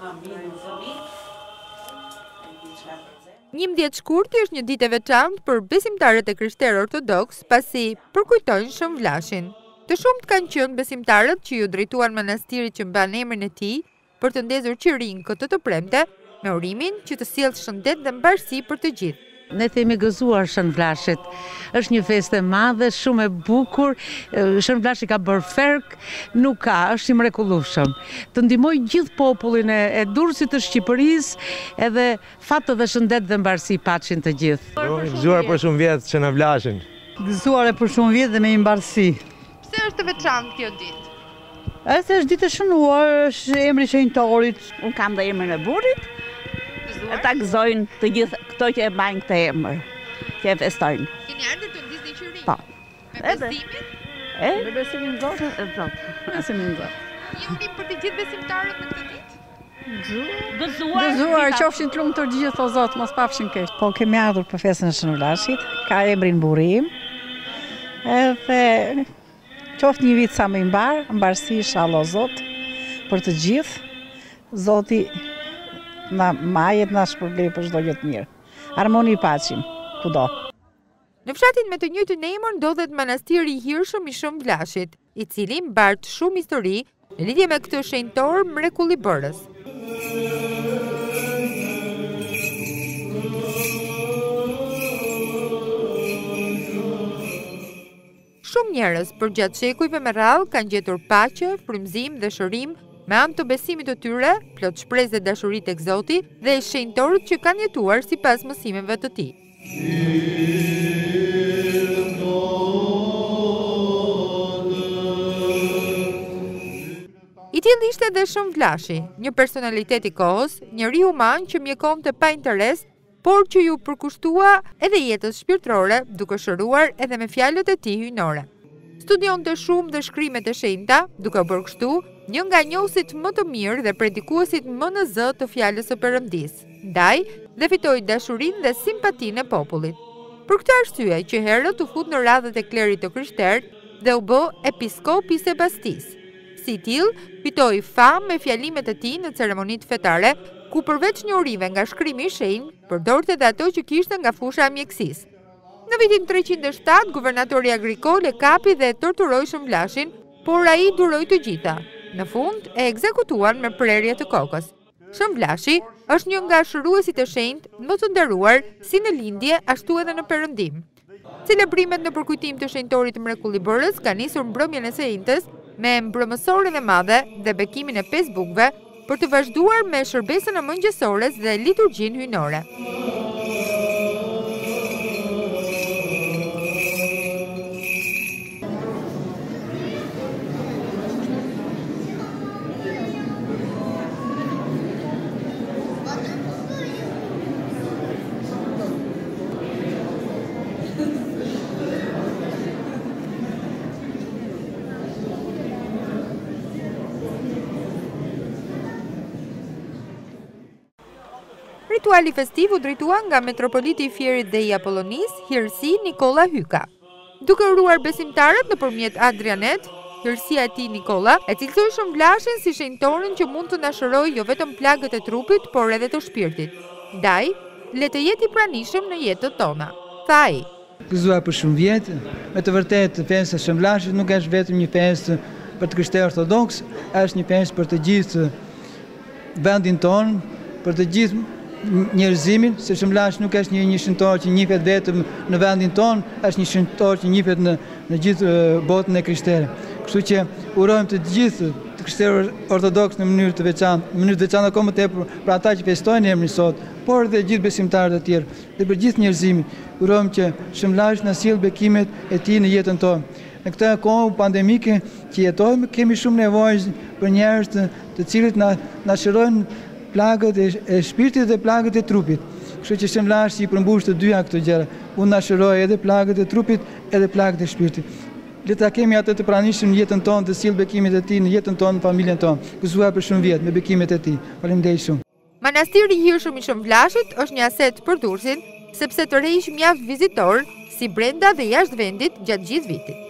11 shkurti është një ditë e veçantë për besimtarët e krishterë ortodoks, pasi përkujtojnë Shënvlashin. Të shumt kanë qenë besimtarët që ju drejtuan manastirit që mban emrin e tij për të ndezur qirin këtë të premte, me urimin që të sjellë shëndet dhe mbarësi për të gjithë. Ne themi gëzuar Shënvlashit. Është një festë e madhe, shumë e bukur. Shënvlashi ka bërë ferk, nuk ka, është i mrekullueshëm. Të ndihmoj gjithë popullin e Durrësit të Shqipërisë, edhe fat dhe shëndet dhe mbarësi patrin të gjithë. Gëzuar për shumë vjet Shënvlashin. Gëzuar për shumë vjet dhe me mbarësi. Pse është e veçantë kjo ditë? Është ditë e shënuar, është emri i shenjtorit. Unë kam dhe emrin e burrit. Ta gëzojnë të gjithë këto që e bajnë këtë emër, që e festojnë. Keni ardhur të ndisni qirin? Po. Me besimin? Me besimin Zotit e Zotit. Besimin Zotit. Një urim për të gjithë besimtarët në këtë ditë? Gëzuar, qofshin të lumtur të gjithë o Zot, mos pafshin keq. Po kemi ardhur për festën e Shënvlashit, ka emrin burim. Edhe qoftë një vit sa më i mbar, mbarësi inshallah o Zot për të gjithë. Zoti na majet na shpërblej për çdo gjë të mirë. Harmoni i paqim kudo. Në fshatin me të njëjtin emër ndodhet manastiri i Hirshëm i Shënvlashit, i cili mbart shumë histori në lidhje me këtë shenjtor mrekullibërës. Shumë njerëz përgjatë shekujve me radhë kanë gjetur paqe, frymëzim dhe shërim me anë të besimit të tyre, plot shpresë dhe dashuri tek Zoti dhe shenjtorët që kanë jetuar sipas mësimeve të tij. I tillë ishte edhe Shënvlashi, një personalitet i kohës, njeri human që mjekonte pa interes, por që ju përkushtua edhe jetës shpirtërore, duke shëruar edhe me fjalët e tij hyjnore. Studionte shumë dhe shkrimet e shenjta, duke bërë kështu një nga njohësit më të mirë dhe predikuesit më në zë të fjalës së Perëndisë. Ndaj dhe fitoi dashurinë dhe simpatinë e popullit. Për këtë arsye që herët u fut në radhët e klerit të krishterë dhe u bë episkop i Sebastisë. Si tillë, fitoi famë me fjalimet e tij në ceremonitë fetare, ku përveç njohurive nga shkrimi i shenjtë, përdorte edhe ato që kishte nga fusha e mjekësisë. Në vitin 307, guvernatori agrikol e kapi dhe e torturoi Shënvlashin, por ai duroi të gjitha. Në fund e ekzekutuan me prerje të kokës. Shënvlashi është një nga shëruesit e shenjtë më të nderuar si në lindje ashtu edhe në perëndim. Celebrimet në përkujtim të shenjtorit mrekullibërës kanë nisur mbrëmjen e së njëjtës me mbrëmësoren e madhe dhe bekimin e 5 bukëve për të vazhduar me shërbesën e mëngjesores dhe liturgjinë hyjnore. Rituali festiv u drejtua nga metropoliti i Fierit dhe i Apollonisë, Hirsi Nikola Hyka. Duke uruar besimtarët nëpërmjet Adrianet, Hirsia e tij Nikola e cilësoi Shënvlashin si shenjtorin që mund të na shërojë jo vetëm plagët e trupit, por edhe të shpirtit. Ndaj, le të jetë i pranishëm në jetët tona, tha ai. Gëzuar për shumë vjet, me të vërtetë festa e Shënvlashit nuk është vetëm një festë për të krishterë ortodoks, është një festë për të gjithë vendin tonë, për të gjithë njerëzimin, se Shënvlashi nuk është një shenjtor që njihet vetëm në vendin tonë, është një shenjtor që njihet në gjithë botën e krishterë. Kështu që urojmë të gjithë të krishterë ortodoks në mënyrë të veçantë akoma më tepër për ata që festojnë emrin sot, por edhe gjithë besimtarët e tjerë dhe për gjithë njerëzimin. Urojmë që Shënvlashi na sjell bekimet e tij në jetën tonë. Në këtë kohë pandemike që jetojmë, kemi shumë nevojë për njerëz të cilët na shërojnë plagët e shpirtit dhe plagët e trupit. Kështu që Shënvlashi i përmbush të dyja këto gjëra. Unë na shëroj edhe plagët e trupit, edhe plagët e shpirtit. Le ta kemi atë të pranishëm në jetën tonë, të sill bekimet e tij në jetën tonë, në familjen tonë. Gëzuar për shumë vjet me bekimet e tij. Faleminderit shumë. Manastiri i Hirshëm i Shënvlashit është një aset për Durrësin, sepse tërheq mjaft vizitor si brenda dhe jashtë vendit gjatë gjithë vitit.